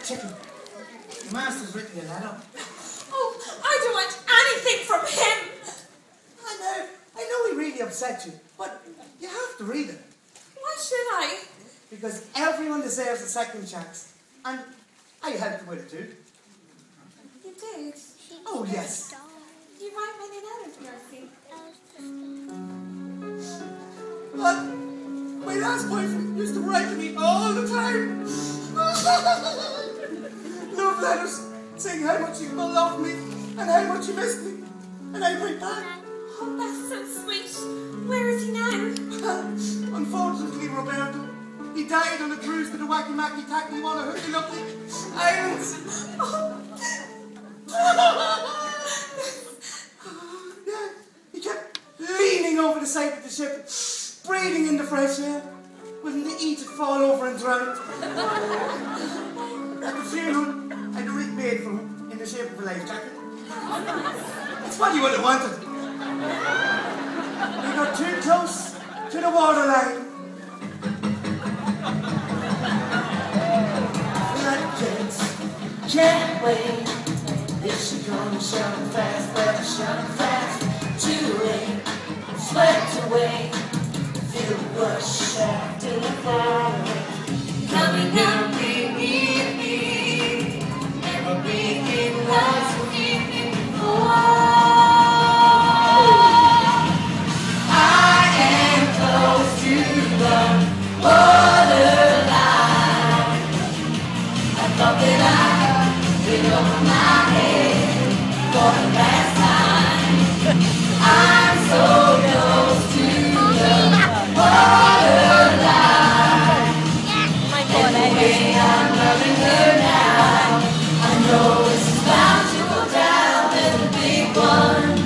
Chicken, the master's written a letter. Oh, I don't want anything from him. I know he really upset you, but you have to read it. Why should I? Because everyone deserves a second chance. And I helped you with it too. You did? Oh, yes. You write many letters, Mercy. But my last boyfriend used to write to me all the time. Love letters, saying how much you love me and how much you miss me. And I write back. Oh, that's so sweet. Where is he now? Unfortunately, Roberto, he died on a cruise to the Wacky Macky Tacky Wanahooty Lovely Islands. Oh. Yeah, he kept leaning over the side of the ship, breathing in the fresh air, waiting to eat it, fall over and drown. At the funeral, I had a wreath made for him in the shape of a life jacket. It's what you would have wanted. We got too close to the waterline. Floodgates can't wait. If she comes shouting fast, let her shout fast. Too late, swept away. Feel the rush after the fire. Coming up beneath me. Never being lost with you before. I am close to the borderline. I thought that I'd been over my head for the last time. I'm so close to the borderline. And the way I'm loving her now, I know this is bound to go down as a big one.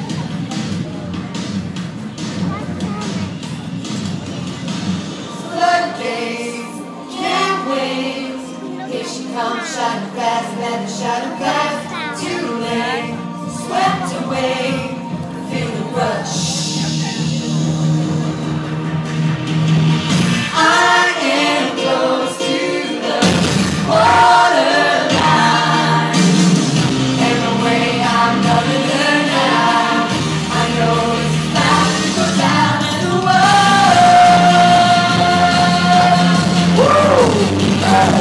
Floodgates can't wait. Here she comes, shining fast, let her shine fast. Too late, swept away. Feel the rush. I am close to the borderline, and the way I'm loving her now, I know it's about to go down in the world. Woo!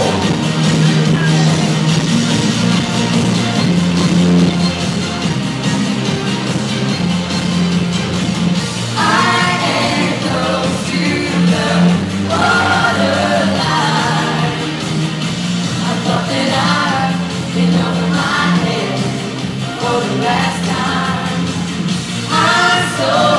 I am close to the borderline. I thought that I'd been over my head for the last time. I'm so